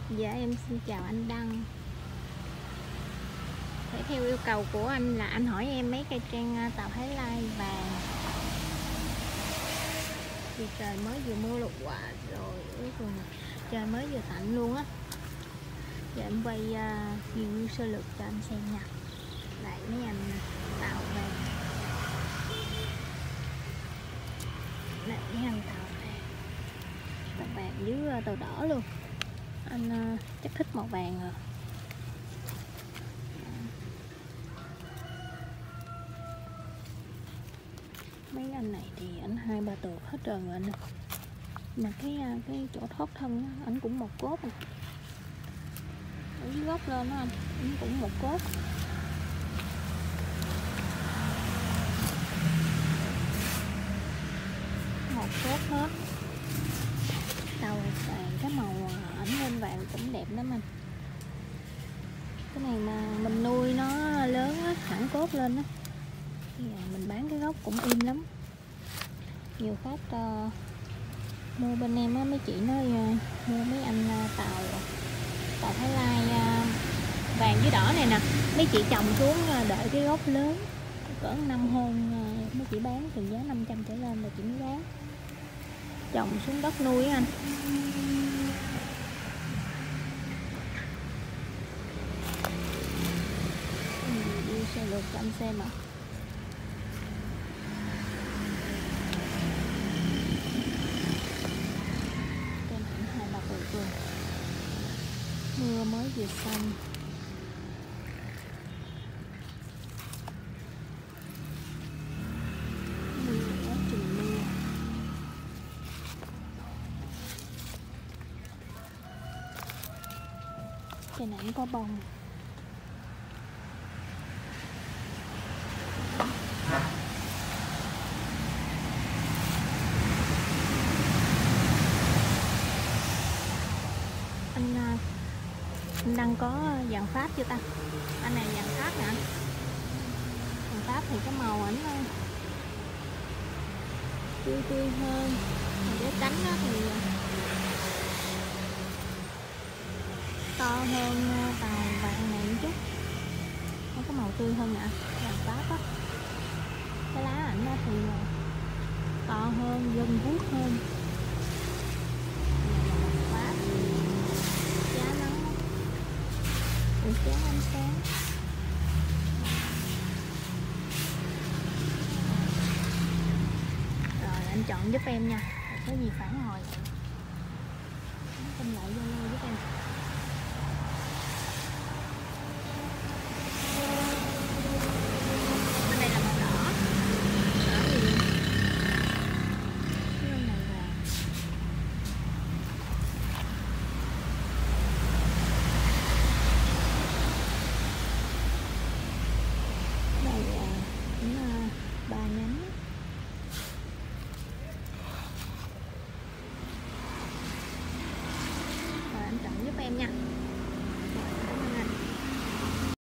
Dạ em xin chào anh Đăng. Để theo yêu cầu của anh là anh hỏi em mấy cây trang tàu Thái Lai vàng. Vì trời mới vừa mưa lụt quả rồi, trời mới vừa tạnh luôn á. Giờ em quay review sơ lược cho anh xem nha. Lại mấy anh tàu vàng. Lại mấy anh tàu vàng với tàu đỏ luôn. Anh chắc thích màu vàng rồi. Mấy anh này thì ảnh 2-3 tuột hết trơn rồi anh ơi. Mà cái chỗ thoát thân á, ảnh cũng một cốt rồi. Ở dưới gốc lên đó anh, ảnh cũng một cốt. Một cốt hết. Tàu vàng, cái màu ảnh lên vàng cũng đẹp lắm anh. Cái này mà mình nuôi nó lớn á, thẳng cốt lên á, mình bán cái gốc cũng im lắm. Nhiều khách mua bên em á, mấy chị nói mua mấy anh tàu Thái Lai vàng với đỏ này nè, mấy chị trồng xuống đợi cái gốc lớn cỡ 5 hôm mấy chị bán từ giá 500 trở lên là chị mới bán. Trồng xuống đất nuôi á anh. Đi xe lượt cho anh xem ạ. Mưa mới vừa xong. Mưa quá trời mưa. Trên này có bông. Anh đang có vàng Pháp chưa ta? Anh này vàng Pháp nè anh. Vàng Pháp thì cái màu ảnh tươi hơn. Cái cánh đó thì to hơn tàu vàng này một chút. Nó có màu tươi hơn nè, vàng Pháp á. Cái lá ảnh đó thì to hơn, gân guốc hơn. Chén ánh sáng. Rồi anh chọn giúp em nha, có gì phản hồi.